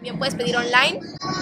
También puedes pedir online.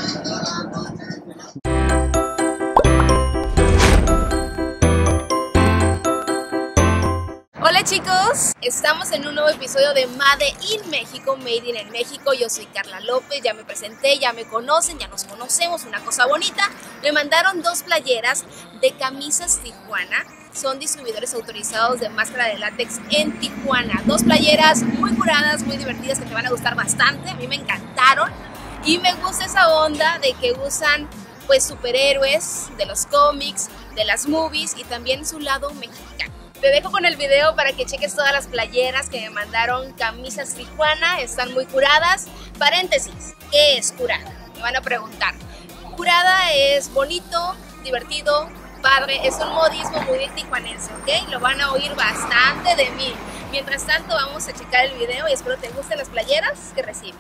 Hola chicos, estamos en un nuevo episodio de Made in México, Made in México. Yo soy Carla López, ya me presenté, ya me conocen, ya nos conocemos, una cosa bonita. Me mandaron 2 playeras de Camisas Tijuana. Son distribuidores autorizados de máscara de látex en Tijuana. 2 playeras muy curadas, muy divertidas, que te van a gustar bastante. A mí me encantaron y me gusta esa onda de que usan pues superhéroes de los cómics, de las movies y también su lado mexicano. Te dejo con el video para que cheques todas las playeras que me mandaron Camisas Tijuana. Están muy curadas. Paréntesis, ¿qué es curada? Me van a preguntar. Curada es bonito, divertido, padre. Es un modismo muy tijuanense, ¿ok? Lo van a oír bastante de mí. Mientras tanto, vamos a checar el video y espero te gusten las playeras que reciben.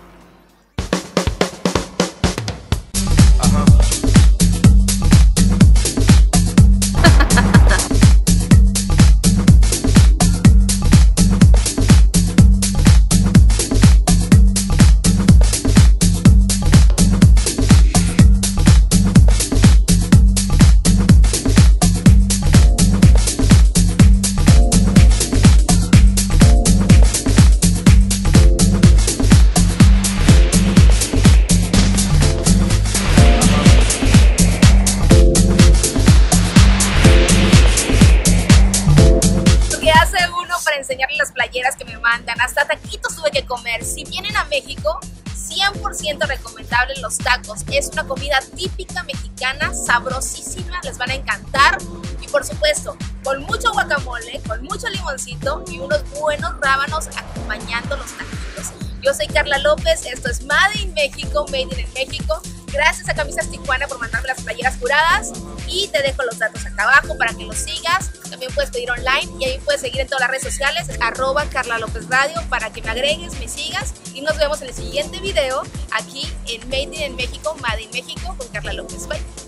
Para enseñarles las playeras que me mandan, hasta taquitos tuve que comer. Si vienen a México, 100% recomendable los tacos. Es una comida típica mexicana, sabrosísima, les van a encantar. Y por supuesto, con mucho guacamole, con mucho limoncito y unos buenos rábanos acompañando los taquitos. Yo soy Carla López, esto es Made in México, Made in México. Gracias a Camisas Tijuana por mandarme las playeras curadas y te dejo los datos acá abajo para que los sigas. También puedes pedir online y ahí puedes seguir en todas las redes sociales, @Carla López Radio, para que me agregues, me sigas y nos vemos en el siguiente video aquí en Made in México, Made in México con Carla López. Bye.